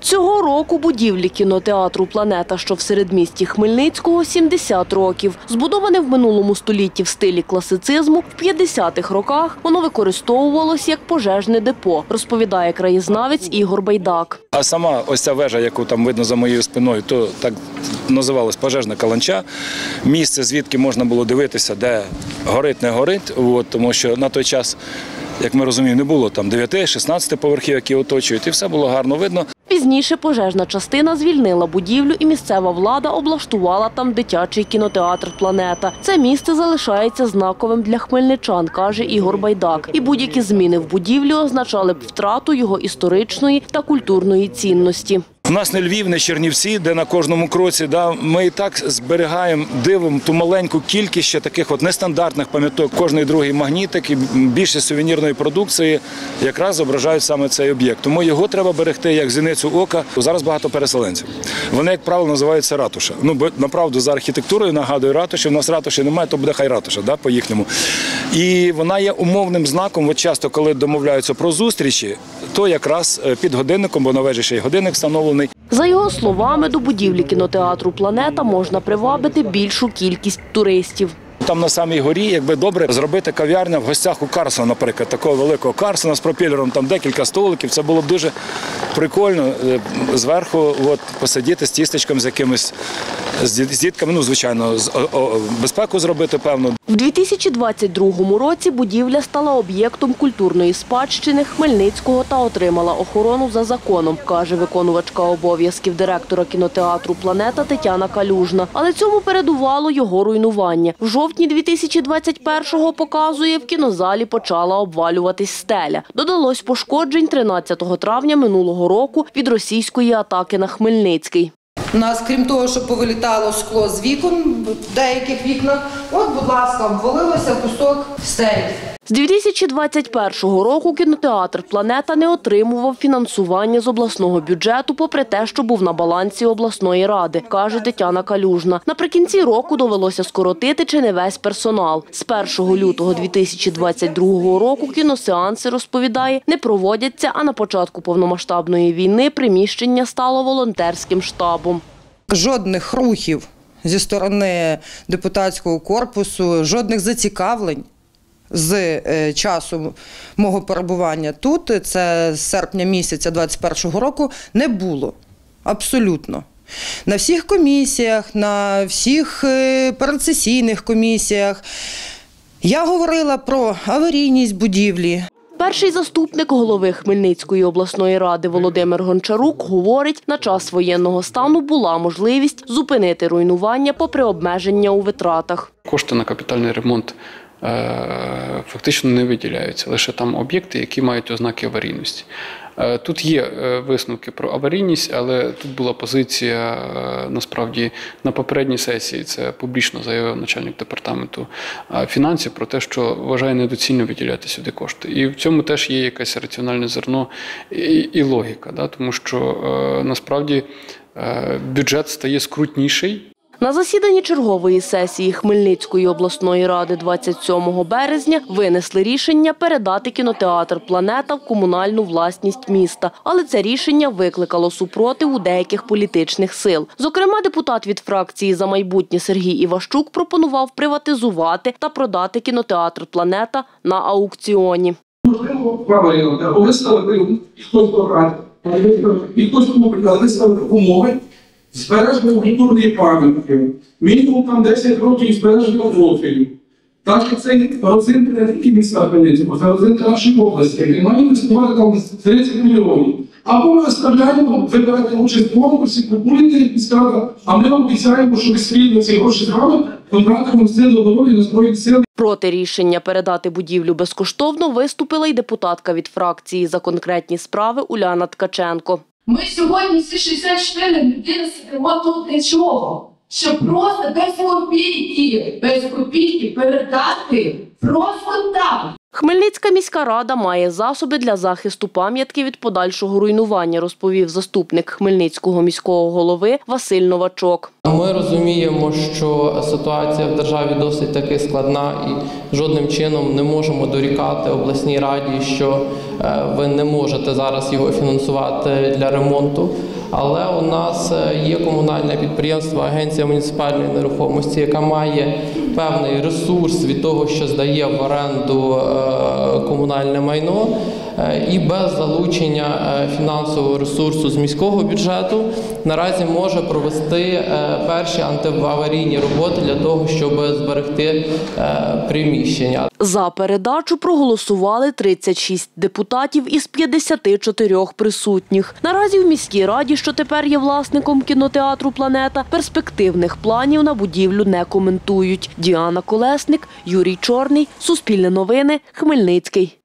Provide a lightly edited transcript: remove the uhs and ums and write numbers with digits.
Цього року будівлі кінотеатру «Планета», що в середмісті Хмельницького, 70 років. Збудоване в минулому столітті в стилі класицизму, в 50-х роках воно використовувалось як пожежне депо, розповідає краєзнавець Ігор Байдак. А сама ось ця вежа, яку там видно за моєю спиною, то так називалась пожежна каланча. Місце, звідки можна було дивитися, де горить, не горить, тому що на той час, як ми розуміємо, не було там 9-16 поверхів, які оточують, і все було гарно видно. Пізніше пожежна частина звільнила будівлю і місцева влада облаштувала там дитячий кінотеатр «Планета». Це місце залишається знаковим для хмельничан, каже Ігор Байдак. І будь-які зміни в будівлі означали б втрату його історичної та культурної цінності. У нас не Львів, не Чернівці, де на кожному кроці, ми і так зберігаємо, дивимо ту маленьку кількість ще таких от нестандартних пам'яток. Кожний другий магнітик і більше сувенірної продукції якраз зображають саме цей об'єкт. Тому його треба берегти як зіницю ока. Зараз багато переселенців. Вони, як правило, називаються ратуша. Направду, за архітектурою нагадую ратуші. У нас ратуші немає, то буде хай ратуша, по-їхньому. І вона є умовним знаком. От часто, коли домовляються про зустрічі, то якраз під годинником, бо на вежі ще й годинник встановлений. За його словами, до будівлі кінотеатру «Планета» можна привабити більшу кількість туристів. Там на самій горі, якби добре зробити кав'ярня в гостях у Карсона, наприклад, такого великого Карсона з пропелером, там декілька столиків, це було б дуже прикольно зверху посидіти з тістечком, з якимись з дітками, звичайно, безпеку зробити, певно. В 2022 році будівля стала об'єктом культурної спадщини Хмельницького та отримала охорону за законом, каже виконувачка обов'язків директора кінотеатру «Планета» Тетяна Калюжна. Але цьому передувало його руйнування. В жовтні 2021-го, показує, в кінозалі почала обвалюватись стеля. Додалось пошкоджень 13 травня минулого року від російської атаки на Хмельницький. У нас, крім того, що повилітало скло з вікон, в деяких вікнах, будь ласка, обвалився кусок стелі. З 2021 року кінотеатр «Планета» не отримував фінансування з обласного бюджету, попри те, що був на балансі обласної ради, каже Тетяна Калюжна. Наприкінці року довелося скоротити чи не весь персонал. З 1 лютого 2022 року кіносеанси, розповідає, не проводяться, а на початку повномасштабної війни приміщення стало волонтерським штабом. Жодних рухів зі сторони депутатського корпусу, жодних зацікавлень з часу мого перебування тут, це з серпня місяця 2021 року, не було. Абсолютно. На всіх комісіях, на всіх передсесійних комісіях я говорила про аварійність будівлі. Перший заступник голови Хмельницької обласної ради Володимир Гончарук говорить, на час воєнного стану була можливість зупинити руйнування попри обмеження у витратах. Кошти на капітальний ремонт фактично не виділяються, лише там об'єкти, які мають ознаки аварійності. Тут є висновки про аварійність, але тут була позиція, насправді, на попередній сесії, це публічно заявив начальник департаменту фінансів, про те, що вважає недоцільно виділяти сюди кошти. І в цьому теж є якесь раціональне зерно і логіка, тому що, насправді, бюджет стає скрутніший. На засіданні чергової сесії Хмельницької обласної ради 27 березня винесли рішення передати кінотеатр «Планета» в комунальну власність міста. Але це рішення викликало супротив у деяких політичних сил. Зокрема, депутат від фракції «За майбутнє» Сергій Іващук пропонував приватизувати та продати кінотеатр «Планета» на аукціоні. Можливо, правильно, виставити хтось програти, і хтось виставити умови збереження культурної пам'ятки, мінімум там 10 років збереження профілю. Так що цей родзинки не тільки міста Хмельницького, бо це родзинка нашої області. І має інвестувати там 30 мільйонів. Або ми виставляємо, вибираємо участь в конкурсі, купуєте і скажете, а ми вам обіцяємо, що ви спільно ці гроші з вами потратимо сили дороги на Збройні сили. Проти рішення передати будівлю безкоштовно виступила й депутатка від фракції «За конкретні справи» Уляна Ткаченко. Ми сьогодні всі 64 людини сидимо тут для чого? Щоб просто без копійки передати просто так. Хмельницька міська рада має засоби для захисту пам'ятки від подальшого руйнування, розповів заступник Хмельницького міського голови Василь Новачок. Ми розуміємо, що ситуація в державі досить таки складна і жодним чином не можемо дорікати обласній раді, що ви не можете зараз його фінансувати для ремонту. Але у нас є комунальне підприємство Агенція муніципальної нерухомості, яка має певний ресурс від того, що здає в оренду комунальне майно, і без залучення фінансового ресурсу з міського бюджету наразі може провести перші антиаварійні роботи для того, щоб зберегти приміщення. За передачу проголосували 36 депутатів із 54 присутніх. Наразі в міській раді, що тепер є власником кінотеатру «Планета», перспективних планів на будівлю не коментують. Діана Колесник, Юрій Чорний, Суспільне новини, Хмельницький.